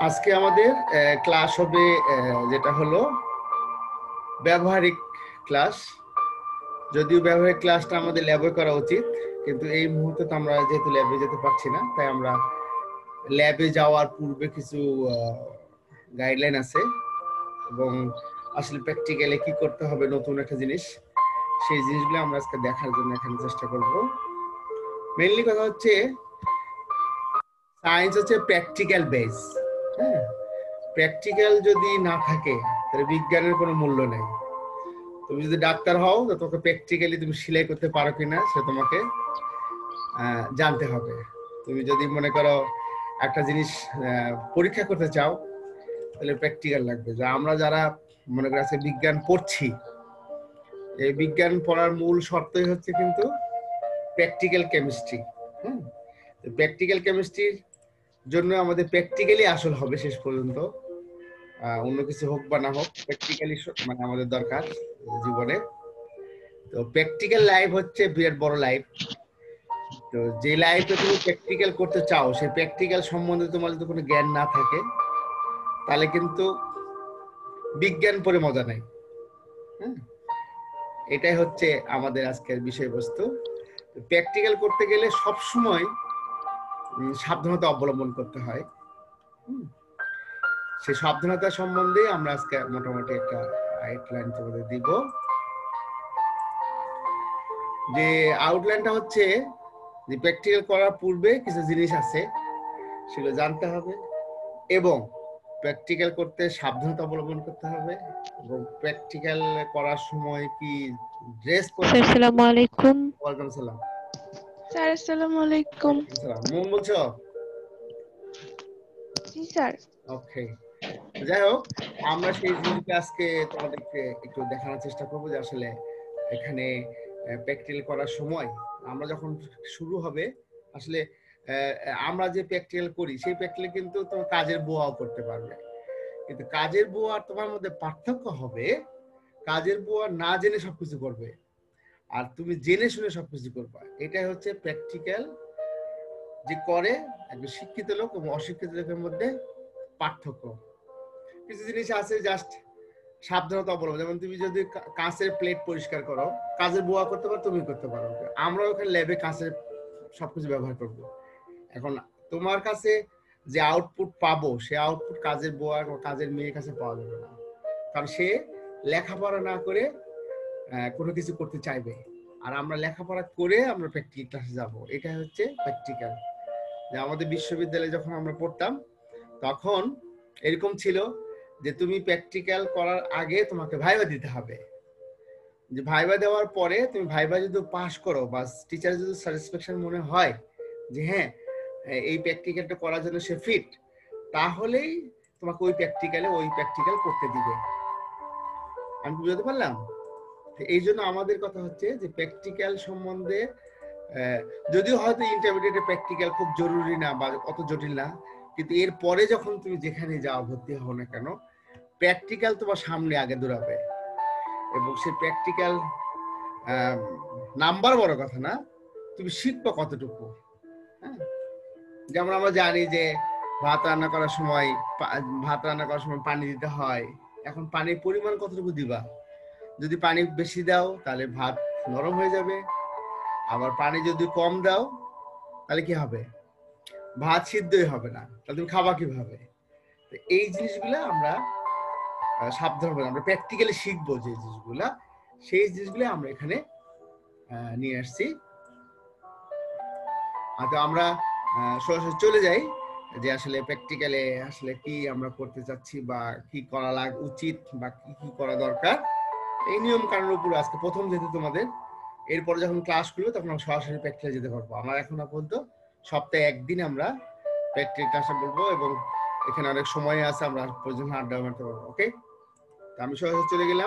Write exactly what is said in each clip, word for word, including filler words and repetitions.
আজকে আমাদের ক্লাস হবে যেটা হলো ব্যবহারিক ক্লাস। যদিও ব্যবহারিক ক্লাসটা আমাদের ল্যাবে করা উচিত, কিন্তু এই মুহূর্তে তো আমরা যেহেতু ল্যাবে যেতে পারছি না, তাই আমরা ল্যাবে যাওয়ার পূর্বে কিছু গাইডলাইন আছে এবং আসলে প্র্যাকটিক্যালি কি করতে হবে নতুন একটা জিনিস, সেই জিনিসগুলো আমরা আজকে দেখার জন্য এখানে চেষ্টা করব। মেইনলি কথা হচ্ছে সায়েন্স হচ্ছে প্র্যাকটিক্যাল বেস। হ্যাঁ, প্র্যাকটিক্যাল যদি না থাকে তাহলে বিজ্ঞানের কোনো মূল্য নেই। তুমি যদি ডাক্তার হও তো তোমাকে প্র্যাকটিক্যালি তুমি সেলাই করতে পারো কিনা সে তোমাকে জানতে হবে। তুমি যদি মনে করো একটা জিনিস পরীক্ষা করতে চাও তাহলে প্র্যাকটিক্যাল লাগবে। যা আমরা যারা মনে করো আজকে বিজ্ঞান পড়ছি, এই বিজ্ঞান পড়ার মূল শর্তই হচ্ছে কিন্তু প্র্যাকটিক্যাল কেমিস্ট্রি। হ্যাঁ, প্র্যাকটিক্যাল কেমিস্ট্রির জন্য আমাদের প্র্যাকটিক্যালি আসল হবে শেষ পর্যন্ত। অন্য কিছু হোক বা না হোক, প্র্যাকটিক্যালি মানে আমাদের দরকার জীবনে। তো প্র্যাকটিক্যাল লাইফ হচ্ছে বিরাট বড় লাইফ। তো যে লাইফে তুমি প্র্যাকটিক্যাল করতে চাও, সেই প্র্যাকটিক্যাল সম্বন্ধে তোমার যদি কোনো জ্ঞান না থাকে তাহলে কিন্তু বিজ্ঞান পড়ে মজা নাই। হ্যাঁ, এটাই হচ্ছে আমাদের আজকের বিষয়বস্তু। প্র্যাকটিক্যাল করতে গেলে সব সময় সাবধানতা অবলম্বন করতে হয়। সেই সাবধানতা সম্বন্ধে আমরা আজকে মোটামুটি একটা আউটলাইন তোমাদের দিব। যে আউটলাইনটা হচ্ছে যে প্র্যাকটিক্যাল করার পূর্বে কিছু জিনিস আছে সেগুলো জানতে হবে, এবং প্র্যাকটিক্যাল করতে সাবধানতা অবলম্বন করতে হবে, এবং প্র্যাকটিক্যাল করার সময় কি ড্রেস পরতে হবে। আসসালামু আলাইকুম। ওয়ালাইকুম আসসালাম স্যার। আসসালামু আলাইকুম। মন বলছো? জি স্যার। ওকে, যাই হোক, আমরা সেই জিনিসটা আজকে তোমাদেরকে একটু দেখানোর চেষ্টা করবো যে আসলে এখানে প্র্যাকটিক্যাল করার সময় আমরা যখন শুরু হবে, আসলে আমরা যে প্র্যাকটিক্যাল করি সেই প্র্যাকটিক্যাল কিন্তু তোমার কাজের বুয়াও করতে পারবে, কিন্তু কাজের বুয়া আর তোমার মধ্যে পার্থক্য হবে কাজের বুয়া না জেনে সবকিছু করবে আর তুমি জেনে শুনে সবকিছু করবা। এটাই হচ্ছে প্র্যাকটিক্যাল যে করে একজন শিক্ষিত লোক এবং অশিক্ষিত লোকের মধ্যে পার্থক্য। কিছু জিনিস আছে জাস্ট সাবধানতা অবলম্বন, যেমন তুমি যদি কাঁচের প্লেট পরিষ্কার করো, কাজের বুয়া করতে পারো, তুমি করতে পারো। আমরা ওখানে ল্যাবে কাঁচের সবকিছু ব্যবহার করব। এখন তোমার কাছে যে আউটপুট পাবো সে আউটপুট কাজের বুয়া ও কাজের মেয়ের কাছে পাওয়া যাবে না, কারণ সে লেখাপড়া না করে কোনো কিছু করতে চাইবে, আর আমরা লেখাপড়া করে আমরা প্র্যাকটিক্যাল ক্লাসে যাব। এটা হচ্ছে প্র্যাকটিক্যাল। যে আমাদের বিশ্ববিদ্যালয়ে যখন আমরা পড়তাম তখন এরকম ছিল যে তুমি প্র্যাকটিক্যাল করার আগে তোমাকে ভাইভা দিতে হবে। যে ভাইভা দেওয়ার পরে তুমি ভাইভা যদি পাস করো বা টিচার যদি স্যাটিসফ্যাকশন মনে হয় যে হ্যাঁ এই প্র্যাকটিক্যালটা করার জন্য সে ফিট, তাহলেই তোমাকে ওই প্র্যাকটিক্যালে ওই প্র্যাকটিক্যাল করতে দিবে। আমি বুঝতে পারলাম? এই জন্য আমাদের কথা হচ্ছে যে প্র্যাকটিক্যাল সম্বন্ধে, যদিও হয়তো ইন্টারমিডিয়েটে প্র্যাকটিক্যাল খুব জরুরি না বা অত জটিল না, কিন্তু এর পরে যখন তুমি যেখানে যাও ভর্তি হও না কেন, প্র্যাকটিক্যাল তোমার সামনে আগে দৌড়াবে, এবং সেই প্র্যাকটিক্যাল নাম্বার বড় কথা না, তুমি শিখবে কতটুকু। হ্যাঁ, যেমন আমরা জানি যে ভাত রান্না করার সময় ভাত রান্না করার সময় পানি দিতে হয়। এখন পানির পরিমাণ কতটুকু দিবা? যদি পানি বেশি দাও তাহলে ভাত নরম হয়ে যাবে, আবার পানি যদি কম দাও তাহলে কি হবে? ভাত সিদ্ধই হবে না। তাহলে তুমি খাবা কিভাবে? এই জিনিসগুলো আমরা সাবধান হবে, আমরা প্র্যাকটিক্যালি শিখবো যে জিনিসগুলা, সেই জিনিসগুলো আমরা এখানে নিয়ে আসছি। তো আমরা সরাসরি চলে যাই যে আসলে প্র্যাকটিক্যালে আসলে কি আমরা করতে চাচ্ছি বা কি করা লাগ উচিত বা কি কি করা দরকার, এই নিয়ম কানুনের উপর আজকে প্রথম যেহেতু তোমাদের, এরপরে যখন ক্লাস করবে তখন আমরা সরাসরি প্র্যাকটিক্যালে যেতে পারবো। আমরা এখন পর্যন্ত সপ্তাহে একদিন আমরা প্র্যাকটিক্যাল ক্লাসে বলবো, এবং এখানে অনেক সময় আছে, আমরা পর্যন্ত আড্ডা মারতে পারবো। ওকে, আমি সরাসরি চলে গেলাম।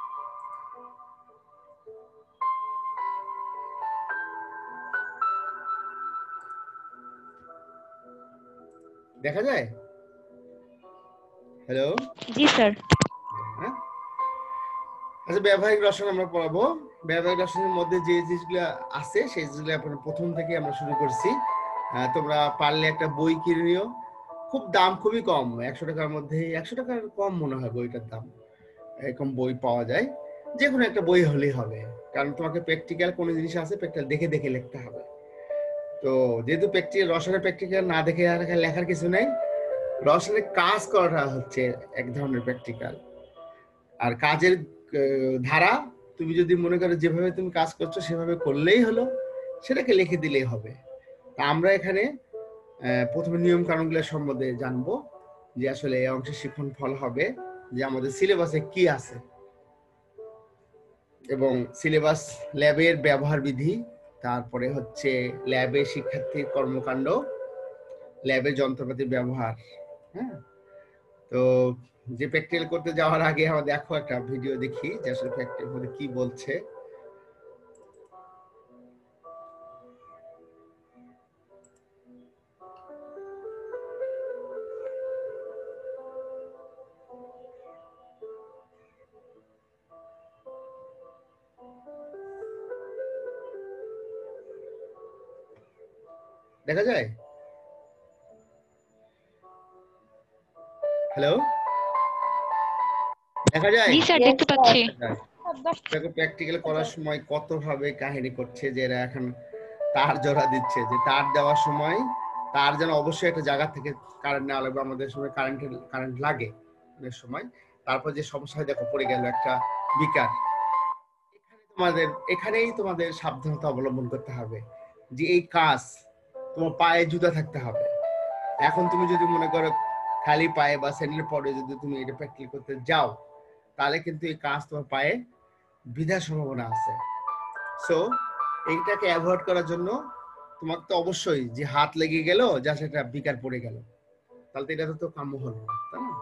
দেখা যায়? হ্যালো, জি স্যার। হ্যাঁ, আচ্ছা, ব্যবহারিক রসায়ন আমরা পড়াবো। ব্যবহারিক রসায়নের মধ্যে যে জিনিসগুলো আছে সেই জিনিসগুলো প্রথম থেকে আমরা শুরু করছি। তোমরা পারলে একটা বই কিনে নিও, খুব দাম খুবই কম, একশো টাকার মধ্যে, একশো টাকার কম মনে হয় বইটার দাম। এরকম বই পাওয়া যায়, যে কোনো একটা বই হলেই হবে, কারণ তোমাকে প্র্যাকটিক্যাল কোনো জিনিস আছে প্র্যাকটিক্যাল দেখে দেখে লিখতে হবে। তো যেহেতু প্র্যাকটিক্যাল রসায়নের প্র্যাকটিক্যাল না দেখে আর লেখার কিছু নাই, রসায়নের কাজ করাটা হচ্ছে এক ধরনের প্র্যাকটিক্যাল। আর কাজের ধারা তুমি যদি মনে করো যেভাবে তুমি কাজ করছো সেভাবে করলেই হলো, সেটাকে লিখে দিলেই হবে। তা আমরা এখানে প্রথমে নিয়ম কানুনগুলো সম্বন্ধে জানবো, যে আসলে এই অংশের শিক্ষণ ফল হবে যে আমাদের সিলেবাসে কি আছে, এবং সিলেবাস, ল্যাবের ব্যবহার বিধি, তারপরে হচ্ছে ল্যাবে শিক্ষার্থীর কর্মকাণ্ড, ল্যাবে যন্ত্রপাতির ব্যবহার। হ্যাঁ, তো যে প্র্যাকটিক্যাল করতে যাওয়ার আগে আমরা দেখো একটা ভিডিও দেখি যে আসলে প্র্যাকটিক্যাল করে কি বলছে। দেখা যায়? হ্যালো, দেখা যায়? জি স্যার, দেখতে পাচ্ছি। দেখো প্র্যাকটিক্যাল করার সময় কত ভাবে কাহিনী করছে, যে এরা এখন তার জোড়া দিচ্ছে, যে তার দেওয়ার সময় তার যেন অবশ্যই একটা জায়গা থেকে কারেন্ট নেওয়া লাগবে, আমাদের সময় কারেন্টের কারেন্ট লাগে অনেক সময়। তারপর যে সমস্যা দেখো পড়ে গেল একটা বিকার, এখানে তোমাদের এখানেই তোমাদের সাবধানতা অবলম্বন করতে হবে, যে এই কাজ তোমার পায়ে জুতা থাকতে হবে। এখন তুমি যদি মনে করো খালি পায়ে বা স্যান্ডেল পরে যদি তুমি এটা প্র্যাকটিক্যাল করতে যাও, তাহলে কিন্তু এই কাজ তোমার পায়ে বিধার সম্ভাবনা আছে। সো এইটাকে অ্যাভয়েড করার জন্য তোমাকে তো অবশ্যই, যে হাত লেগে গেল যা সেটা বিকার পড়ে গেল, তাহলে তো এটা তো কাম্য হলো না, তাই না?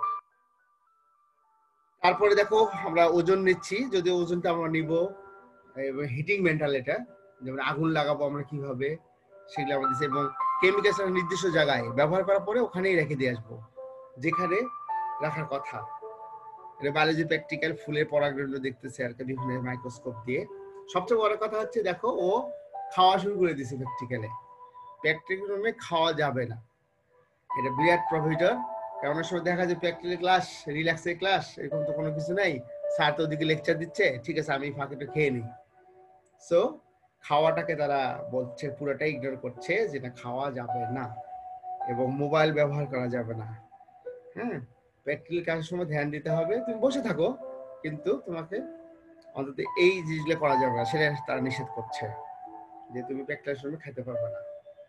তারপরে দেখো আমরা ওজন নিচ্ছি, যদি ওজনটা আমরা নিব হিটিং মেন্টাল, এটা যেমন আগুন লাগাবো আমরা কিভাবে সেগুলো আমরা দিচ্ছি, এবং কেমিক্যাল নির্দিষ্ট জায়গায় ব্যবহার করার পরে ওখানেই রেখে দিয়ে আসবো যেখানে রাখার কথা। এটা বায়োলজি প্র্যাকটিক্যাল, ফুলের পরাগরেণু দেখতেছে আর কি বিভিন্ন মাইক্রোস্কোপ দিয়ে। সবচেয়ে বড় কথা হচ্ছে দেখো ও খাওয়া শুরু করে দিয়েছে প্র্যাকটিক্যালে। প্র্যাকটিক্যাল রুমে খাওয়া যাবে না, এটা বিরাট প্রভিডর। কারণ অনেক সময় দেখা যায় প্র্যাকটিক্যাল ক্লাস, রিল্যাক্সের ক্লাস, এরকম তো কোনো কিছু নাই, স্যার তো ওদিকে লেকচার দিচ্ছে, ঠিক আছে আমি ফাঁকেটা খেয়ে নিই। সো খাওয়াটাকে তারা বলছে পুরোটাই ইগনোর করছে, যেটা খাওয়া যাবে না, এবং মোবাইল ব্যবহার করা যাবে না। হ্যাঁ, প্র্যাকটিক্যাল কাজের সময় ধ্যান দিতে হবে, তুমি বসে থাকো কিন্তু তোমাকে অন্তত এই জিনিসগুলো করা যাবে না, সেটা তারা নিষেধ করছে, যে তুমি প্র্যাকটিক্যাল সময় খেতে পারবে না,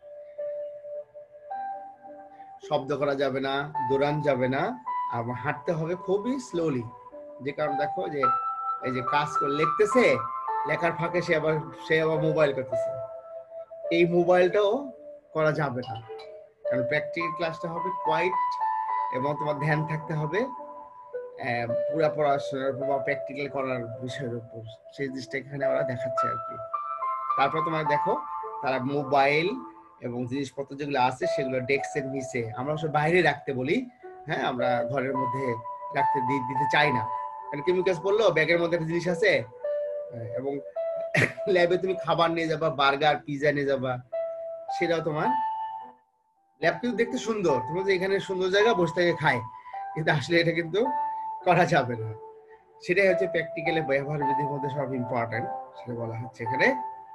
শব্দ করা যাবে না, দৌড়ান যাবে না, আর হাঁটতে হবে খুবই স্লোলি। যে কারণ দেখো যে এই যে কাজ করে লিখতেছে, লেখার ফাঁকে সে আবার সে আবার মোবাইল করতেছে, এই মোবাইলটাও করা যাবে না, কারণ প্র্যাকটিক্যাল ক্লাসটা হবে কোয়াইট, এবং তোমার ধ্যান থাকতে হবে পুরা পড়াশোনার উপর বা প্র্যাকটিক্যাল করার বিষয়ের উপর, সেই জিনিসটা এখানে ওরা দেখাচ্ছে আর কি। তারপর তোমার দেখো তারা মোবাইল এবং জিনিসপত্র যেগুলো আছে সেগুলো ডেস্কের নিচে, আমরা সব বাইরে রাখতে বলি, হ্যাঁ আমরা ঘরের মধ্যে রাখতে দিতে চাই না, কারণ কেমিক্যালস বললো ব্যাগের মধ্যে একটা জিনিস আছে, এবং ল্যাবে তুমি খাবার নিয়ে যাবা, বার্গার পিজা নিয়ে যাবা, সেটাও তোমার ল্যাব কিন্তু দেখতে সুন্দর, তুমি যে এখানে সুন্দর জায়গা বসে থেকে খায়, কিন্তু আসলে এটা কিন্তু করা যাবে না। সেটাই হচ্ছে প্র্যাকটিক্যালে ব্যবহার বিধির মধ্যে সব ইম্পর্টেন্ট, সেটা বলা হচ্ছে এখানে।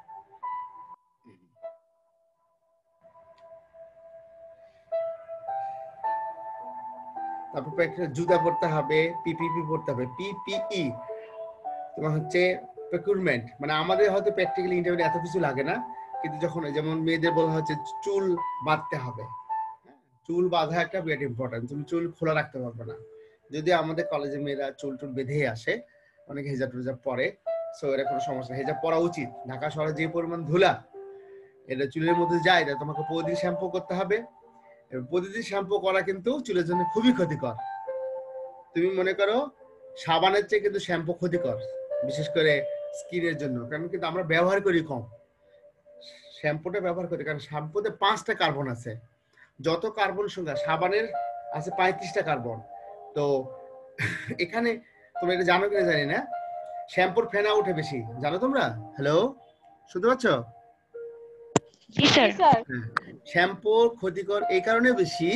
তারপর জুতা পরতে হবে, পিপিপি পরতে হবে। পিপিই তোমার হচ্ছে প্রকিউরমেন্ট, মানে আমাদের হয়তো প্র্যাকটিক্যালি ইন্টারভিউ এত কিছু লাগে না, কিন্তু যখন যেমন মেয়েদের বলা হচ্ছে চুল বাঁধতে হবে, চুল বাঁধা একটা বিরাট ইম্পর্টেন্ট, তুমি চুল খোলা রাখতে পারবে না। যদি আমাদের কলেজে মেয়েরা চুল টুল বেঁধে আসে, অনেকে হেজাব টেজাব পরে, সো এর কোনো সমস্যা, হেজাব পরা উচিত। ঢাকা শহরে যে পরিমাণ ধুলা এটা চুলের মধ্যে যায়, এটা তোমাকে প্রতিদিন শ্যাম্পু করতে হবে, প্রতিদিন শ্যাম্পু করা কিন্তু চুলের জন্য খুবই ক্ষতিকর। তুমি মনে করো সাবানের চেয়ে কিন্তু শ্যাম্পু ক্ষতিকর, বিশেষ করে স্কিনের জন্য, কারণ কিন্তু আমরা ব্যবহার করি কম, শ্যাম্পুটা ব্যবহার করি, কারণ শ্যাম্পুতে পাঁচটা কার্বন আছে, যত কার্বন সংখ্যা সাবানের আছে পঁয়ত্রিশটা কার্বন। তো এখানে তোমরা এটা জানো কিনা জানি না, শ্যাম্পুর ফেনা উঠে বেশি, জানো তোমরা? হ্যালো, শুনতে পাচ্ছ? জি স্যার। শ্যাম্পুর ক্ষতিকর এই কারণে বেশি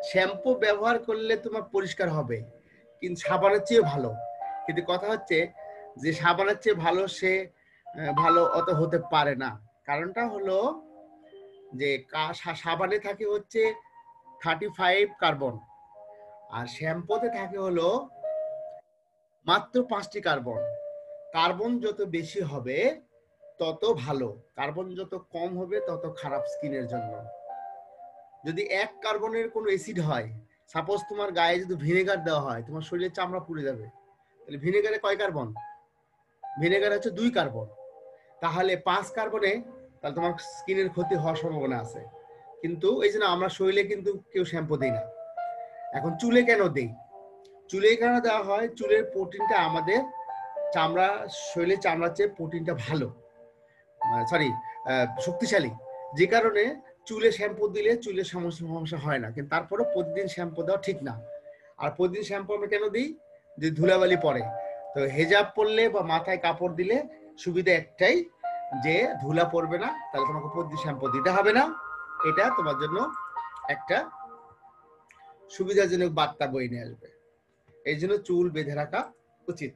শ্যাম্পু ব্যবহার করলে তোমার পরিষ্কার হবে, কিন্তু সাবানের চেয়ে ভালো। কিন্তু কথা হচ্ছে যে সাবানের চেয়ে ভালো সে ভালো অত হতে পারে না। কারণটা হলো যে সাবানে থাকে হচ্ছে থার্টি ফাইভ কার্বন, আর শ্যাম্পুতে থাকে হলো মাত্র পাঁচটি কার্বন। কার্বন যত বেশি হবে তত ভালো, কার্বন যত কম হবে তত খারাপ স্কিনের জন্য। যদি এক কার্বনের কোনো অ্যাসিড হয়, সাপোজ তোমার গায়ে যদি ভিনেগার দেওয়া হয়, তোমার শরীরের চামড়া পুড়ে যাবে। তাহলে ভিনেগারে কয় কার্বন? ভিনেগার হচ্ছে দুই কার্বন। তাহলে পাঁচ কার্বনে তাহলে তোমার স্কিনের ক্ষতি হওয়ার সম্ভাবনা আছে। কিন্তু এই জন্য আমরা শরীরে কিন্তু কেউ শ্যাম্পু দিই না। এখন চুলে কেন দেই? চুলে কেন দেওয়া হয়? চুলের প্রোটিনটা আমাদের চামড়া, শরীরের চামড়ার চেয়ে প্রোটিনটা ভালো, সরি শক্তিশালী, যে কারণে চুলে শ্যাম্পু দিলে চুলের সমস্যা সমস্যা হয় না। কিন্তু তারপরে প্রতিদিন শ্যাম্পু দেওয়া ঠিক না। আর প্রতিদিন শ্যাম্পু আমরা কেন দিই? যে ধুলাবালি পড়ে। তো হেজাব পরলে বা মাথায় কাপড় দিলে সুবিধা একটাই, যে ধুলা পড়বে না, তাহলে তোমাকে প্রতিদিন শ্যাম্পু দিতে হবে না। এটা তোমার জন্য একটা সুবিধাজনক বার্তা বই নিয়ে আসবে। এই জন্য চুল বেঁধে রাখা উচিত।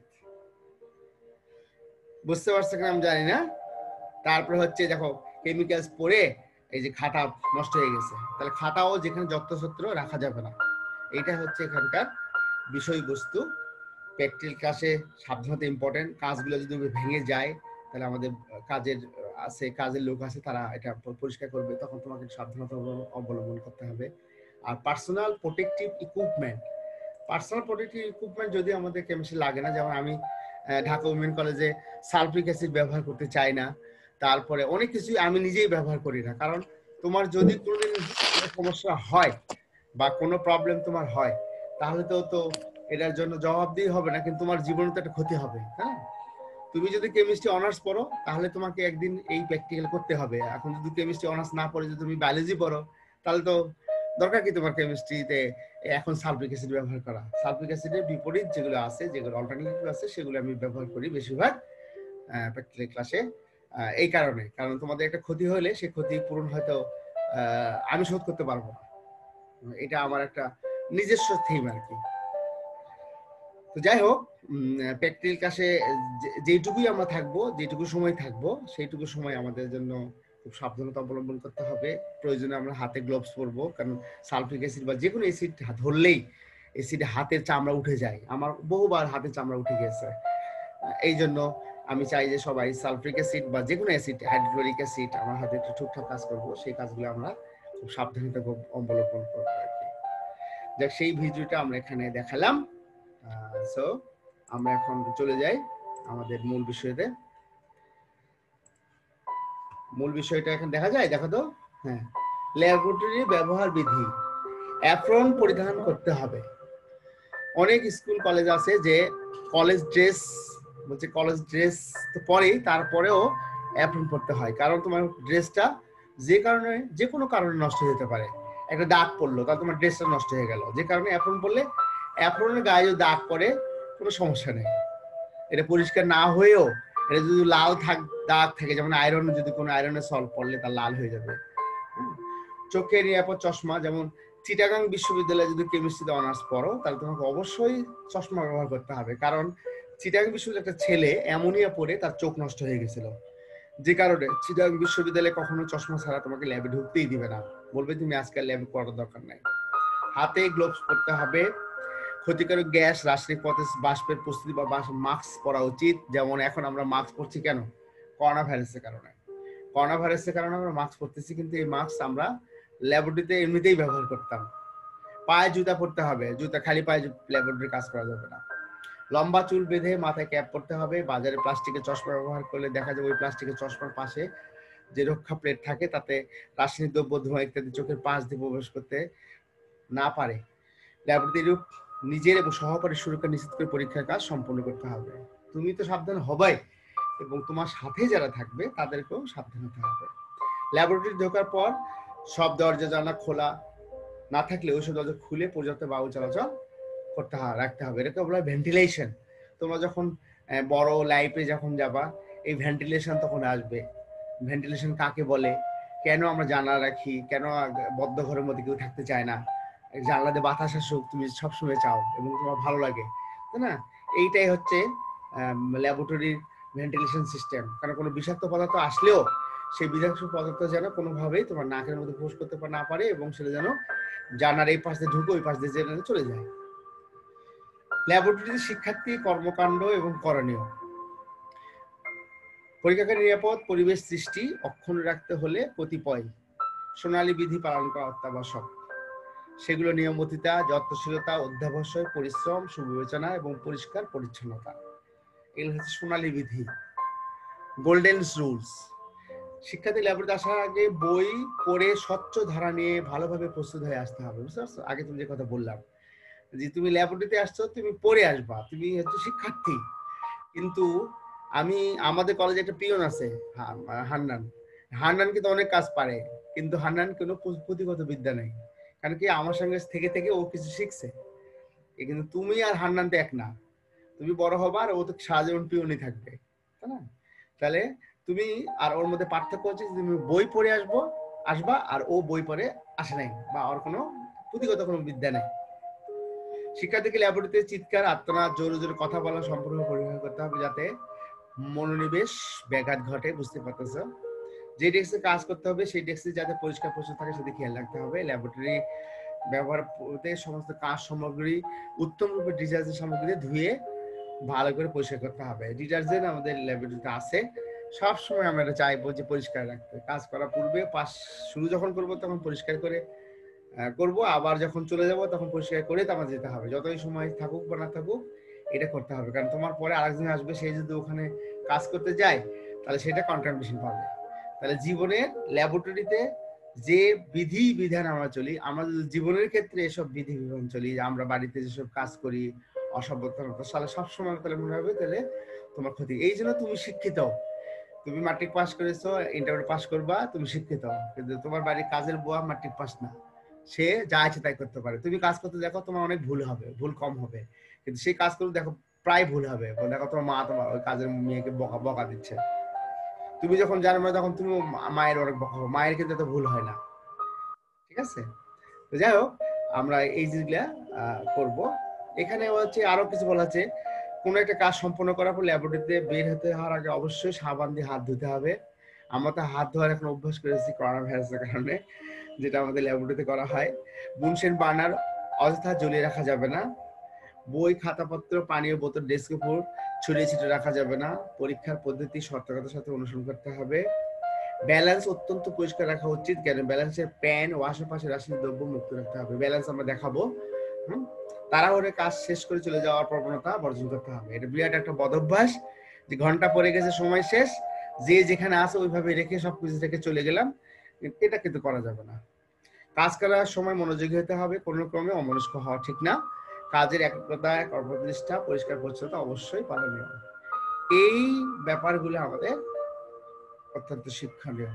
বুঝতে পারছো কিনা আমি জানি না। তারপরে হচ্ছে দেখো কেমিক্যালস পরে এই যে খাতা নষ্ট হয়ে গেছে, তাহলে খাতাও যেখানে যত্রতত্র রাখা যাবে না। এটা হচ্ছে এখানকার বিষয়বস্তু। প্র্যাকটিক্যাল ক্লাসে সাবধানতা ইম্পর্টেন্ট। কাজগুলো যদি ভেঙে যায় তাহলে আমাদের কাজের আছে কাজের লোক আছে, তারা এটা পরিষ্কার করবে, তখন তোমাকে সাবধানতা অবলম্বন করতে হবে। আর personal protective equipment, personal protective equipment যদি আমাদের কেমিস্ট্রি লাগে না, যেমন আমি ঢাকা উইমেন কলেজে সালফিক অ্যাসিড ব্যবহার করতে চাই না, তারপরে অনেক কিছু আমি নিজেই ব্যবহার করি না। কারণ তোমার যদি কোনোদিন সমস্যা হয় বা কোনো প্রবলেম তোমার হয়, তাহলে তো তো এটার জন্য জবাবদিহি হবে না, কিন্তু তোমার জীবনে তো একটা ক্ষতি হবে। হ্যাঁ, তুমি যদি কেমিস্ট্রি অনার্স পড়ো তাহলে তোমাকে একদিন এই প্র্যাকটিক্যাল করতে হবে। এখন যদি কেমিস্ট্রি অনার্স না পড়ে যদি তুমি বায়োলজি পড়ো, তাহলে তো দরকার কি তোমার কেমিস্ট্রিতে এখন সালফিক অ্যাসিড ব্যবহার করা? সালফিক অ্যাসিডের বিপরীত যেগুলো আছে, যেগুলো অল্টারনেটিভ আছে, সেগুলো আমি ব্যবহার করি বেশিরভাগ প্র্যাকটিক্যাল ক্লাসে। এই কারণে, কারণ তোমাদের একটা ক্ষতি হলে সেই ক্ষতি পূরণ হয়তো আমি শোধ করতে পারবো না। এটা আমার একটা নিজস্ব থিম আর কি। তো যাই হোক, প্র্যাকটিক্যাল ক্লাসে যেটুকুই আমরা থাকবো, যেটুকু সময় থাকবো, সেইটুকু সময় আমাদের জন্য খুব সাবধানতা অবলম্বন করতে হবে। প্রয়োজনে আমরা হাতে গ্লোভস পরবো, কারণ সালফিক অ্যাসিড বা যে কোনো অ্যাসিড ধরলেই অ্যাসিড হাতের চামড়া উঠে যায়। আমার বহুবার হাতের চামড়া উঠে গেছে। এই জন্য আমি চাই যে সবাই সালফিক অ্যাসিড বা যে কোনো অ্যাসিড, হাইড্রোক্লোরিক অ্যাসিড আমার হাতে একটু ঠিকঠাক কাজ করবো, সেই কাজগুলো আমরা খুব সাবধানতা অবলম্বন করবো আর কি। যাক, সেই ভিডিওটা আমরা এখানে দেখালাম। সো আমরা এখন চলে যাই আমাদের মূল বিষয়তে। মূল বিষয়টা এখন দেখা যায়, দেখো তো। হ্যাঁ, ল্যাবরেটরি ব্যবহার বিধি। অ্যাপ্রন পরিধান করতে হবে। অনেক স্কুল কলেজ আছে যে কলেজ ড্রেস বলছে, কলেজ ড্রেস তো পরেই, তারপরেও অ্যাপ্রন পরতে হয়। কারণ তোমার ড্রেসটা যে কারণে, যে কোনো কারণে নষ্ট হয়ে যেতে পারে। একটা দাগ পড়লো, তাহলে তোমার ড্রেসটা নষ্ট হয়ে গেল। যে কারণে অ্যাপ্রন পরলে, অ্যাপ্রনের গায়ে যদি দাগ পড়ে কোনো সমস্যা নেই। এটা পরিষ্কার না হয়েও এটা যদি লাল থাক দাগ থাকে, যেমন আয়রন, যদি কোনো আয়রনের সল্ট পড়লে তার লাল হয়ে যাবে। চোখের নিরাপদ চশমা, যেমন চিটাগাং বিশ্ববিদ্যালয়ে যদি কেমিস্ট্রিতে অনার্স পড়ো, তাহলে তোমাকে অবশ্যই চশমা ব্যবহার করতে হবে। কারণ চিটাগাং বিশ্ববিদ্যালয়ের একটা ছেলে অ্যামোনিয়া পড়ে তার চোখ নষ্ট হয়ে গেছিল। যে কারণে চিটাগাং বিশ্ববিদ্যালয়ে কখনো চশমা ছাড়া তোমাকে ল্যাবে ঢুকতেই দিবে না, বলবে তুমি আজকাল ল্যাবে পড়ার দরকার নাই। হাতে গ্লোভস পরতে হবে। ক্ষতিকারক গ্যাস, রাসায়নিক পথে বাষ্পের প্রস্তুতি বা মাস্ক পরা উচিত। যেমন এখন আমরা মাস্ক পরছি কেন? করোনা ভাইরাসের কারণে। করোনা ভাইরাসের কারণে আমরা মাস্ক পরতেছি, কিন্তু এই মাস্ক আমরা ল্যাবরেটরিতে এমনিতেই ব্যবহার করতাম। পায়ে জুতা পরতে হবে, জুতা খালি পায়ে ল্যাবরেটরি কাজ করা যাবে না। লম্বা চুল বেঁধে মাথায় ক্যাপ পরতে হবে। বাজারে প্লাস্টিকের চশমা ব্যবহার করলে দেখা যাবে ওই প্লাস্টিকের চশমার পাশে যে রক্ষা প্লেট থাকে, তাতে রাসায়নিক দ্রব্য, ধোঁয়া ইত্যাদি চোখের পাশ দিয়ে প্রবেশ করতে না পারে। ল্যাবরেটরি নিজের এবং সহকারীর সুরক্ষা নিশ্চিত করে পরীক্ষার কাজ সম্পন্ন করতে হবে। তুমি তো সাবধান হবাই, এবং তোমার সাথে যারা থাকবে তাদেরকেও সাবধান হতে হবে। ল্যাবরেটরি ঢোকার পর সব দরজা জানলা খোলা না থাকলে ওই সব দরজা খুলে পর্যাপ্ত বায়ু চলাচল করতে রাখতে হবে। এটাকে বলা হয় ভেন্টিলেশন। তোমরা যখন বড় লাইফে যখন যাবা, এই ভেন্টিলেশন তখন আসবে। ভেন্টিলেশন কাকে বলে, কেন আমরা জানা রাখি, কেন বদ্ধ ঘরের মধ্যে কেউ থাকতে চায় না, জানলা দিয়ে বাতাস আসুক, তুমি সবসময় চাও এবং তোমার ভালো লাগে, তাই না? এইটাই হচ্ছে ল্যাবরেটরির ভেন্টিলেশন সিস্টেম। কারণ কোনো বিষাক্ত পদার্থ আসলেও সেই বিষাক্ত পদার্থ যেন কোনোভাবেই তোমার নাকের মধ্যে প্রবেশ করতে না পারে এবং সেটা যেন জানার এই পাশ দিয়ে ঢুকে ওই পাশ দিয়ে যেন চলে যায়। ল্যাবরেটরিতে শিক্ষার্থী কর্মকাণ্ড এবং করণীয়। পরীক্ষাগারে নিরাপদ পরিবেশ সৃষ্টি অক্ষুণ্ণ রাখতে হলে কতিপয় সোনালী বিধি পালন করা অত্যাবশ্যক। সেগুলো নিয়মবর্তিতা, যত্নশীলতা, অধ্যাবসায়, পরিশ্রম, সুবিবেচনা এবং পরিষ্কার পরিচ্ছন্নতা। এগুলো হচ্ছে সোনালী বিধি, গোল্ডেন রুলস। শিক্ষার্থী ল্যাবরেটরিতে আসার আগে বই পড়ে স্বচ্ছ ধারা নিয়ে ভালোভাবে প্রস্তুত হয়ে আসতে হবে, বুঝতে পারছো? আগে তুমি যে কথা বললাম যে তুমি ল্যাবরেটরিতে আসছো, তুমি পড়ে আসবা, তুমি হচ্ছে শিক্ষার্থী। কিন্তু আমি আমাদের কলেজে একটা পিয়ন আছে হান্নান, হান্নান কিন্তু অনেক কাজ পারে, কিন্তু হান্নান কোনো পুঁথিগত বিদ্যা নেই। কারণ কি, আমার সঙ্গে থেকে থেকে ও কিছু শিখছে। কিন্তু তুমি আর হান্নান তো এক না, তুমি বড় হবা আর ও তো সারা জীবন পিয়নই থাকবে, তাই না? তাহলে তুমি আর ওর মধ্যে পার্থক্য হচ্ছে তুমি বই পড়ে আসবো আসবা আর ও বই পড়ে আসে নাই, বা ওর কোনো পুঁথিগত কোনো বিদ্যা নেই। শিক্ষার্থীকে ল্যাবরেটরিতে চিৎকার, আত্মনাদ, জোরে জোরে কথা বলা সম্পূর্ণ পরীক্ষা করতে হবে যাতে মনোনিবেশ ব্যাঘাত ঘটে, বুঝতে পারতেছো? যে ডেস্কে কাজ করতে হবে সেই ডেস্কে যাতে পরিষ্কার পরিচ্ছন্ন থাকে সেদিকে খেয়াল রাখতে হবে। ল্যাবরেটরি ব্যবহার করতে সমস্ত কাজ সামগ্রী উত্তম রূপে ডিটারজেন্ট সামগ্রী ধুয়ে ভালো করে পরিষ্কার করতে হবে। ডিটারজেন্ট আমাদের ল্যাবরেটরিতে আছে, সবসময় আমরা চাইবো যে পরিষ্কার রাখতে। কাজ করার পূর্বে পাশ শুরু যখন করবো তখন পরিষ্কার করে করব, আবার যখন চলে যাব তখন পরিষ্কার করে তো আমার যেতে হবে। যতই সময় থাকুক বা না থাকুক এটা করতে হবে, কারণ তোমার পরে আরেকজন আসবে, সে যদি ওখানে কাজ করতে যায় তাহলে সেটা কন্ট্রিবিউশন পাবে। তাহলে জীবনের ল্যাবরেটরিতে যে বিধি বিধান আমরা চলি, আমাদের জীবনের ক্ষেত্রে এসব বিধি বিধান চলি, আমরা বাড়িতে যেসব কাজ করি অসভ্যতা তাহলে সবসময় তাহলে মনে হবে তাহলে তোমার ক্ষতি। এই জন্য তুমি শিক্ষিত, তুমি ম্যাট্রিক পাস করেছো, ইন্টারভিউ পাস করবা, তুমি শিক্ষিত। কিন্তু তোমার বাড়ির কাজের বুয়া ম্যাট্রিক পাস না, সে যা ইচ্ছে তাই করতে পারে। তুমি কাজ করতে দেখো তোমার অনেক ভুল হবে, ভুল কম হবে, কিন্তু সেই কাজ করতে দেখো প্রায় ভুল হবে। দেখো তোমার মা তোমার ওই কাজের মেয়েকে বকা বকা দিচ্ছে, তুমি যখন জানো না তখন তুমি মায়ের অনেক বকা হবে, মায়ের কিন্তু এত ভুল হয় না, ঠিক আছে? তো যাই হোক, আমরা এই জিনিসগুলা করব। এখানে হচ্ছে আরো কিছু বলা আছে, কোন একটা কাজ সম্পন্ন করার পর ল্যাবরেটরিতে বের হতে হওয়ার আগে অবশ্যই সাবান দিয়ে হাত ধুতে হবে। আমরা তো হাত ধোয়ার এখন অভ্যাস করেছি করোনা ভাইরাসের কারণে, যেটা আমাদের ল্যাবরেটরিতে করা হয়। বুনসেন বার্নার অযথা জ্বলিয়ে রাখা যাবে না। বই, খাতাপত্র, পানীয় বোতল ডেস্কের উপর ছড়িয়ে ছিটিয়ে রাখা যাবে না। পরীক্ষার পদ্ধতি সতর্কতার সাথে অনুসরণ করতে হবে। ব্যালেন্স অত্যন্ত পরিষ্কার রাখা উচিত, কেন ব্যালেন্সের প্যান ও আশেপাশে রাসায়নিক দ্রব্য মুক্ত রাখতে হবে। ব্যালেন্স আমরা দেখাবো। হুম তাড়াহুড়ো কাজ শেষ করে চলে যাওয়ার প্রবণতা বর্জন করতে হবে। এটা বিরাট একটা বদভ্যাস, যে ঘন্টা পড়ে গেছে, সময় শেষ, যে যেখানে আছে ওইভাবে রেখে সবকিছু রেখে চলে গেলাম, এটা কিন্তু করা যাবে না। কাজ করার সময় মনোযোগী হতে হবে, কোনো ক্রমে অমনস্ক হওয়া ঠিক না। কাজের একগ্রতা, কর্মপ্রতিষ্ঠা, পরিষ্কার পরিচ্ছন্নতা অবশ্যই পালনীয়। এই ব্যাপারগুলো আমাদের অত্যন্ত শিক্ষণীয়।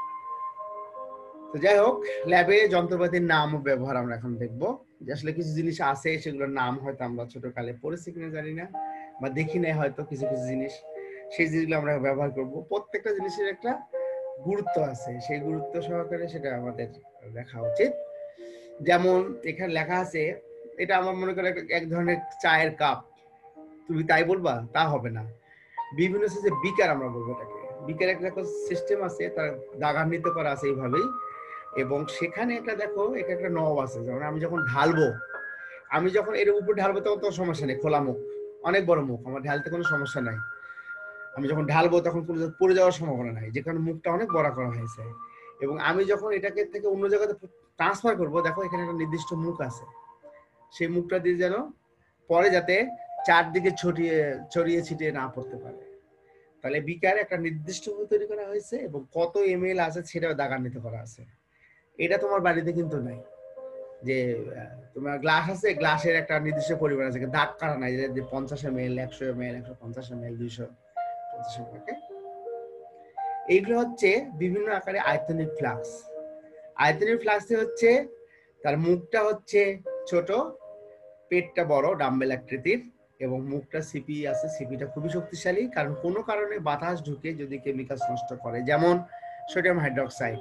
তো যাই হোক, ল্যাবে যন্ত্রপাতির নাম ও ব্যবহার আমরা এখন দেখবো। যে আসলে কিছু জিনিস আছে সেগুলোর নাম হয়তো আমরা ছোটকালে পড়েছি কিনা জানি না, বা দেখি নাই হয়তো কিছু কিছু জিনিস, সেই জিনিসগুলো আমরা ব্যবহার করব। প্রত্যেকটা জিনিসের একটা গুরুত্ব আছে, সেই গুরুত্ব সহকারে সেটা আমাদের দেখা উচিত। যেমন এখানে লেখা আছে, এটা আমার মনে করে এক ধরনের চায়ের কাপ, তুমি তাই বলবা তা হবে না। বিভিন্ন সাইজের বিকার আমরা বলবো এটাকে। বিকার একটা সিস্টেম আছে, তার দাগান্বিত করা আছে এইভাবেই, এবং সেখানে একটা দেখো এটা একটা নব আছে। যেমন আমি যখন ঢালবো, আমি যখন এর উপর ঢালবো তখন তো সমস্যা নেই, খোলা মুখ, অনেক বড় মুখ, আমার ঢালতে কোনো সমস্যা নাই। আমি যখন ঢালবো তখন পড়ে যাওয়ার সম্ভাবনা নাই, যে কারণে মুখটা অনেক বড় করা হয়েছে। এবং আমি যখন এটাকে থেকে অন্য জায়গাতে ট্রান্সফার করবো, দেখো এখানে একটা নির্দিষ্ট মুখ আছে, সেই মুখটা দিয়ে যেন পরে যাতে চারদিকে ছড়িয়ে ছড়িয়ে ছিটিয়ে না পড়তে পারে। তাহলে বিকার একটা নির্দিষ্ট ভাবে তৈরি করা হয়েছে এবং কত এম এল আছে সেটাও দাগান্বিত করা আছে। এটা তোমার বাড়িতে কিন্তু নাই, যে তোমার গ্লাস আছে, গ্লাসের একটা নির্দিষ্ট পরিমাণ আছে, দাগ কাটা নাই, যে পঞ্চাশ এম এল, একশো এম এল, একশো পঞ্চাশ এম এল, দুইশো পঞ্চাশ এম এল। এইগুলো হচ্ছে বিভিন্ন আকারে আয়তনিক ফ্লাক্স। আয়তনিক ফ্লাক্সে হচ্ছে তার মুখটা হচ্ছে ছোট, পেটটা বড়, ডাম্বেল আকৃতির, এবং মুখটা সিপি আছে, সিপিটা খুবই শক্তিশালী, কারণ কোনো কারণে বাতাস ঢুকে যদি কেমিক্যাল নষ্ট করে, যেমন sodium hydroxide.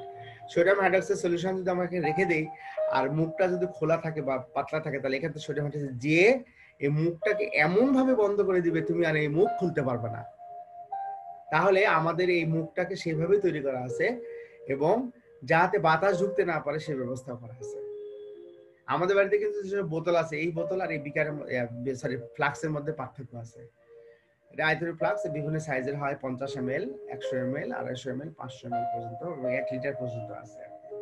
Sodium hydroxide solution যদি আমরা এখানে রেখে দেই আর মুখটা যদি খোলা থাকে বা পাতলা থাকে তাহলে এখানে সোডিয়াম হাইড্রক্সাইড যে এই মুখটাকে এমন ভাবে বন্ধ করে দিবে তুমি আর এই মুখ খুলতে পারবে না। তাহলে আমাদের এই মুখটাকে সেভাবেই তৈরি করা আছে এবং যাতে বাতাস ঢুকতে না পারে সেই ব্যবস্থা করা আছে। আমাদের বাড়িতে কিন্তু যে বোতল আছে এই বোতল আর এই বিকারের সরি ফ্লাক্সের মধ্যে পার্থক্য আছে। এটা আয়তনের ফ্লাক্স বিভিন্ন সাইজের হয়, পঞ্চাশ এম এল, একশো এম এল, আড়াইশো এম এল, পাঁচশো এম এল পর্যন্ত এবং এক লিটার পর্যন্ত আছে।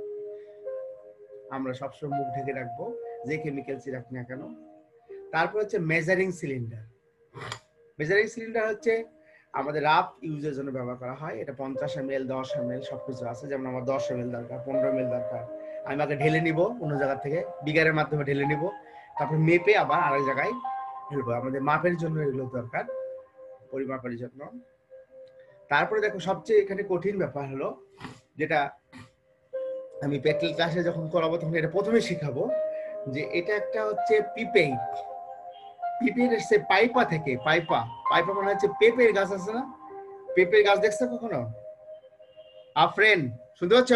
আমরা সবসময় মুখ ঢেকে রাখবো যে কেমিক্যালসই রাখি না কেন। তারপর হচ্ছে মেজারিং সিলিন্ডার। মেজারিং সিলিন্ডার হচ্ছে আমাদের রাফ ইউজের জন্য ব্যবহার করা হয়। এটা পঞ্চাশ এম এল, দশ এম এল সবকিছু আছে। যেমন আমার দশ এম এল দরকার, পনেরো এম এল দরকার, আমি আগে ঢেলে নিব অন্য জায়গা থেকে, বিগারের মাধ্যমে ঢেলে নিব, তারপর মেপে আবার আরেক জায়গায় ঢেলবো। আমাদের মাপের জন্য এগুলো দরকার, পরিমাপের জন্য। তারপরে দেখো সবচেয়ে এখানে কঠিন ব্যাপার হলো যেটা আমি প্র্যাকটিক্যাল ক্লাসে যখন করাবো তখন এটা প্রথমে শিখাবো যে এটা একটা হচ্ছে পিপেইট। পিপেইট এসছে পাইপা থেকে। পাইপা পাইপা মানে হচ্ছে পেঁপের গাছ আছে না, পেঁপের গাছ দেখছো কখনো? আফরেন শুনতে পাচ্ছ?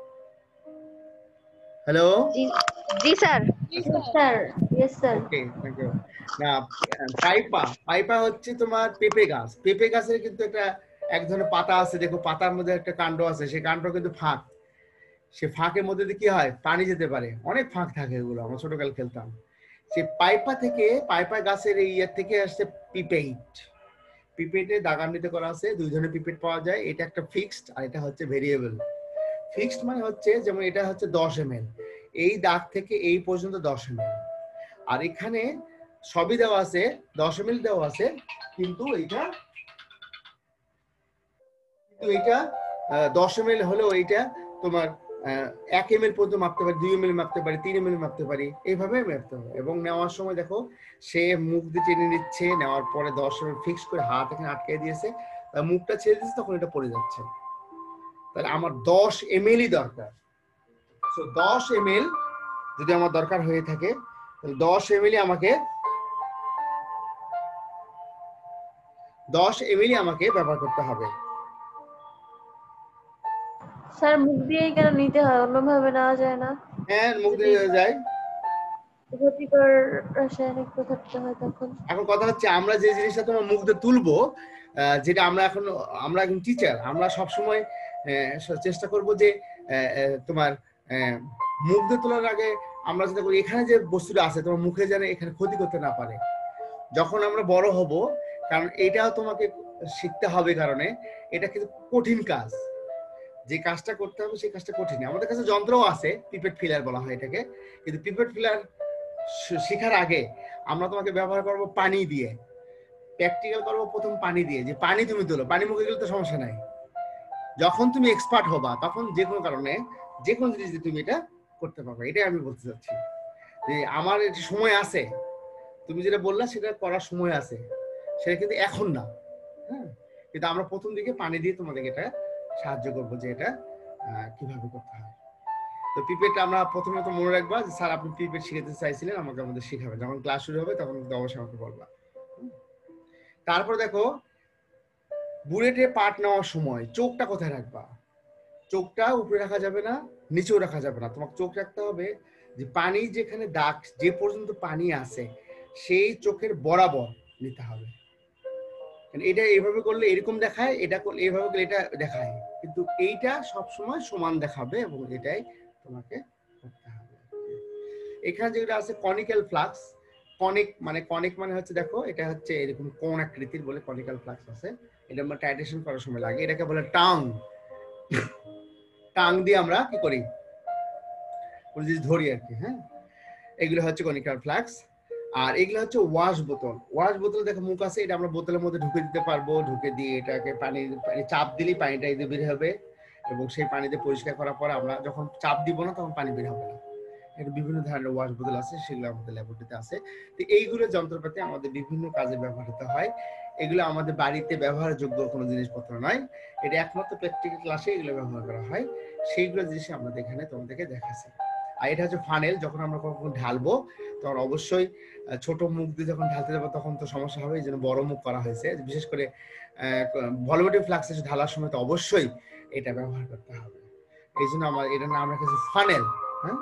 হ্যালো, জি sir. Sir yes sir. Okay, thank you. না, পাইপা পাইপা হচ্ছে তোমার পেঁপে গাছ। পেঁপে গাছের কিন্তু একটা এক ধরনের পাতা আছে, দেখো পাতার মধ্যে একটা কাণ্ড আছে, সেই কাণ্ড কিন্তু ফাঁক। সে ফাঁকের মধ্যে দিয়ে কি হয়, পানি যেতে পারে, অনেক ফাঁক থাকে এগুলো, আমরা ছোটকাল খেলতাম। সে পাইপা থেকে, পাইপা গাছের এই ইয়ে থেকে আসছে পিপেইট। পিপেটে দাগান্বিত করা আছে, দুই ধরনের পিপেট পাওয়া যায়, এটা একটা ফিক্সড আর এটা হচ্ছে ভেরিয়েবল। ফিক্সড মানে হচ্ছে যেমন এটা হচ্ছে দশ এম এল, এই দাগ থেকে এই পর্যন্ত দশ এম এল, আর এখানে সবই দেওয়া আছে, দশ এম এল দেওয়া আছে, কিন্তু এইটা কিন্তু এইটা দশ এম এল হলেও এইটা তোমার এক এম এল পর্যন্ত মাপতে পারি, দুই এম এল মাপতে পারি, তিন এম এল মাপতে পারি, এইভাবে মাপতে হবে। এবং নেওয়ার সময় দেখো সে মুখ দিয়ে টেনে নিচ্ছে, নেওয়ার পরে দশ এম এল ফিক্স করে হাত এখানে আটকে দিয়েছে, মুখটা ছেড়ে দিচ্ছে, তখন এটা পড়ে যাচ্ছে। তাহলে আমার দশ এম এল ই দরকার। সো দশ এম এল যদি আমার দরকার হয়ে থাকে তাহলে দশ এম এল আমাকে দশ এম এল আমাকে ব্যবহার করতে হবে। স্যার মুখ দিয়েই কেন নিতে হয়, অন্যভাবে নেওয়া যায় না? হ্যাঁ, মুখ দিয়ে যায়, ক্ষতিকর রাসায়নিক পদার্থ হয় তখন। এখন কথা হচ্ছে আমরা যে জিনিসটা তোমার মুখ দিয়ে তুলবো, যেটা আমরা এখন আমরা একজন টিচার, আমরা সবসময় চেষ্টা করব যে তোমার মুখ দিয়ে তোলার আগে আমরা যেটা করি এখানে যে বস্তুটা আছে তোমার মুখে যেন এখানে ক্ষতি করতে না পারে। যখন আমরা বড় হব, কারণ এটাও তোমাকে শিখতে হবে, কারণে এটা কিন্তু কঠিন কাজ, যে কাজটা করতে হবে সেই কাজটা কঠিন। আমাদের কাছে যন্ত্রও আছে, পিপেট ফিলার বলা হয় এটাকে, কিন্তু পিপেট ফিলার শেখার আগে আমরা তোমাকে ব্যবহার করব পানি দিয়ে, প্র্যাকটিক্যাল করবো প্রথম পানি দিয়ে, যে পানি তুমি তোলো, পানি মুখে গেলে তো সমস্যা নাই। যখন তুমি এক্সপার্ট হবা তখন যে কোনো কারণে যে কোনো জিনিস দিয়ে তুমি এটা করতে পারবে। এটাই আমি বলতে চাচ্ছি যে আমার একটা সময় আছে, তুমি যেটা বললা সেটা করার সময় আছে, সেটা কিন্তু এখন না। হ্যাঁ, কিন্তু আমরা প্রথম দিকে পানি দিয়ে তোমাদেরকে এটা সাহায্য করবো যে এটা কিভাবে করতে হয়। তো পিপেট আমরা প্রথমত মনে রাখবা যে স্যার আপনি পিপেট শিখাতে চাইছিলেন, আমাকে আমাদের শিখাবেন, যখন ক্লাস শুরু হবে তখন অবশ্যই আমাকে বলবা। তারপর দেখো বুলেটে পাট নেওয়ার সময় চোখটা কোথায় রাখবা? চোখটা উপরে রাখা যাবে না, নিচেও রাখা যাবে না, তোমাকে চোখ রাখতে হবে যে পানি যেখানে দাগ যে পর্যন্ত পানি আছে সেই চোখের বরাবর নিতে হবে। এটা এইভাবে করলে এরকম দেখায়, এটা করলে এইভাবে করলে এটা দেখায়, কিন্তু এইটা সব সময় সমান দেখাবে এবং এটাই তোমাকে করতে হবে। এখানে যেটা আছে কনিক্যাল ফ্লাক্স, কনিক মানে কনিক মানে হচ্ছে দেখো এটা হচ্ছে এরকম কোণ আকৃতির বলে কনিক্যাল ফ্লাক্স আছে, এটা আমরা টাইটেশন করার সময় লাগে, এটাকে বলে টাং। টাং দিয়ে আমরা কি করি, কোন জিনিস ধরি আর কি। হ্যাঁ, এগুলো হচ্ছে কনিক্যাল ফ্লাক্স। আর এগুলো হচ্ছে ওয়াশ বোতল। ওয়াশ বোতল দেখো মুখ আছে, এটা আমরা বোতলের মধ্যে ঢুকে দিতে পারবো, ঢুকে দিয়ে এটাকে পানি চাপ দিলেই পানিটা এদিকে বের হবে এবং সেই পানিতে পরিষ্কার করার পর আমরা যখন চাপ দিব না তখন পানি বের হবে না। এটা বিভিন্ন ধরনের ওয়াশ বোতল আছে, সেগুলো আমাদের ল্যাবরেটরিতে আছে। তো এইগুলো যন্ত্রপাতি আমাদের বিভিন্ন কাজে ব্যবহৃত হয়, এগুলো আমাদের বাড়িতে ব্যবহারযোগ্য কোনো জিনিসপত্র নয়, এটা একমাত্র প্র্যাকটিক্যাল ক্লাসে এগুলো ব্যবহার করা হয়। সেইগুলো জিনিস আমরা এখানে তোমাদেরকে দেখাচ্ছি। আর এটা হচ্ছে ফানেল, যখন আমরা কখন ঢালবো তখন অবশ্যই ছোট মুখ দিয়ে যখন ঢালতে যাবো তখন তো সমস্যা হবে, এই জন্য বড় মুখ করা হয়েছে। বিশেষ করে ভলভেটিক ফ্লাক্স ঢালার সময় তো অবশ্যই এটা ব্যবহার করতে হবে। এই জন্য আমার এটার নাম রেখেছি ফানেল। হ্যাঁ,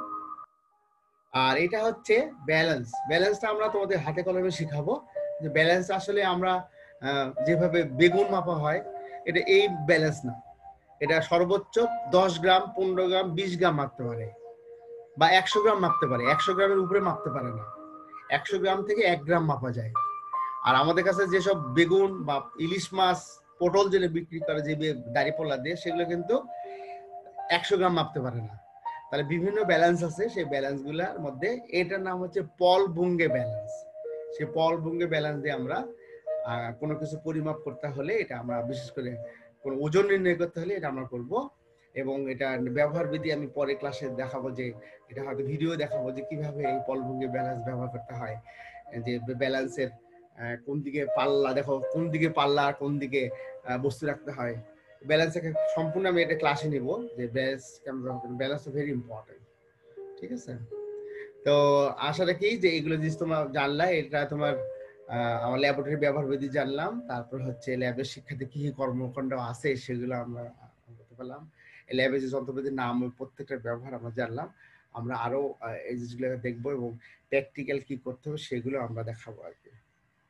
আর এটা হচ্ছে ব্যালেন্স। ব্যালেন্সটা আমরা তোমাদের হাতে কলমে শিখাবো যে ব্যালেন্স আসলে আমরা যেভাবে বেগুন মাপা হয় এটা এই ব্যালেন্স না, এটা সর্বোচ্চ দশ গ্রাম, পনেরো গ্রাম, বিশ গ্রাম মাপতে পারে বা একশো গ্রাম মাপতে পারে, একশো গ্রামের উপরে মাপতে পারে না। একশো গ্রাম থেকে এক গ্রাম মাপা যায়। আর আমাদের কাছে যেসব বেগুন বা ইলিশ মাছ, পটল যেটা বিক্রি করে যে দাঁড়িপাল্লা দিয়ে, সেগুলো কিন্তু একশো গ্রাম মাপতে পারে না। তাহলে বিভিন্ন ব্যালেন্স আছে, সেই ব্যালেন্স গুলার মধ্যে এটার নাম হচ্ছে পল বুঙ্গে ব্যালেন্স। সেই পল বুঙ্গে ব্যালেন্স দিয়ে আমরা কোনো কিছু পরিমাপ করতে হলে এটা আমরা, বিশেষ করে কোন ওজন নির্ণয় করতে হলে এটা আমরা করব। এবং এটা ব্যবহার বিধি আমি পরে ক্লাসে দেখাবো, যে এটা হয়তো ভিডিও দেখাবো যে কিভাবে এই পল বুঙ্গে ব্যালেন্স ব্যবহার করতে হয়। যে ব্যালেন্সের কোন দিকে পাল্লা, দেখো কোন দিকে পাল্লা আর কোন দিকে বস্তু রাখতে হয়। ব্যালেন্সকে সম্পূর্ণ আমি এটা ক্লাসে নিব, যে ব্যালেন্স কেমন, ব্যালেন্স ভেরি ইম্পর্টেন্ট। ঠিক আছে, তো আশা রাখি যে এগুলো জিনিস তোমরা জানলা। এটা তোমার আমার ল্যাবরেটরি ব্যবহার বিধি জানলাম, তারপর হচ্ছে ল্যাবের শিক্ষাতে কি কি কর্মকাণ্ড আছে সেগুলো আমরা বলতে পারলাম। ল্যাবে যে যন্ত্রপাতির নাম, প্রত্যেকটার ব্যবহার আমরা জানলাম। আমরা আরো এই জিনিসগুলো দেখবো এবং প্র্যাকটিক্যাল কি করতে হবে সেগুলো আমরা দেখাবো আর কি।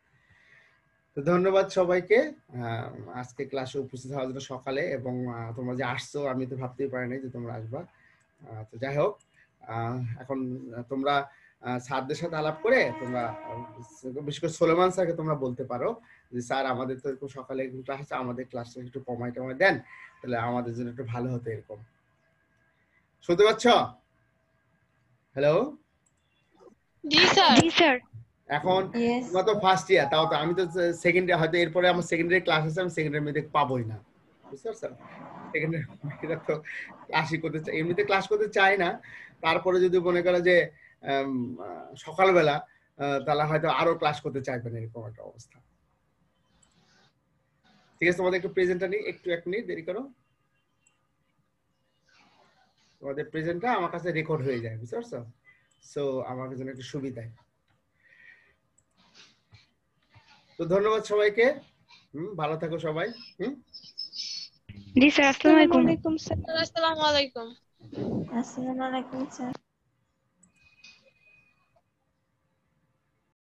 তো ধন্যবাদ সবাইকে আজকে ক্লাসে উপস্থিত হওয়ার জন্য সকালে, এবং তোমরা যে আসছো আমি তো ভাবতেই পারি নাই যে তোমরা আসবা। তো যাই হোক, এখন তোমরা স্যারদের সাথে আলাপ করে তোমরা, বিশেষ করে সোলেমান স্যারকে তোমরা বলতে পারো যে স্যার আমাদের তো এরকম সকালে ক্লাস আছে, আমাদের ক্লাসটা একটু কমাই টমাই দেন, তাহলে আমাদের জন্য একটু ভালো হতো। এরকম শুনতে পাচ্ছ? হ্যালো, জি স্যার। জি স্যার। এখন তোমরা তো ফার্স্ট ইয়ার, তাও তো আমি তো সেকেন্ড ইয়ার, হয়তো এরপরে আমার সেকেন্ডারি ক্লাস আছে, আমি সেকেন্ডারি মেয়েদের পাবোই না, বুঝতে পারছো? সেকেন্ডারি মেয়েরা তো ক্লাসই করতে চাই, এমনিতে ক্লাস করতে চায় না। তারপরে যদি মনে করো যে সকালবেলা, তাহলে হয়তো আরো ক্লাস করতে চাইবেন, এরকম একটা অবস্থা। ঠিক আছে, তোমাদের একটু প্রেজেন্টটা নিই, একটু এক মিনিট দেরি করো। তোমাদের প্রেজেন্টটা আমার কাছে রেকর্ড হয়ে যায়, বুঝতে পারছো? সো আমার জন্য একটু সুবিধায়। তো ধন্যবাদ সবাইকে, হুম, ভালো থাকো সবাই। হুম, জি স্যার। আসসালামু আলাইকুম। আসসালামু আলাইকুম স্যার।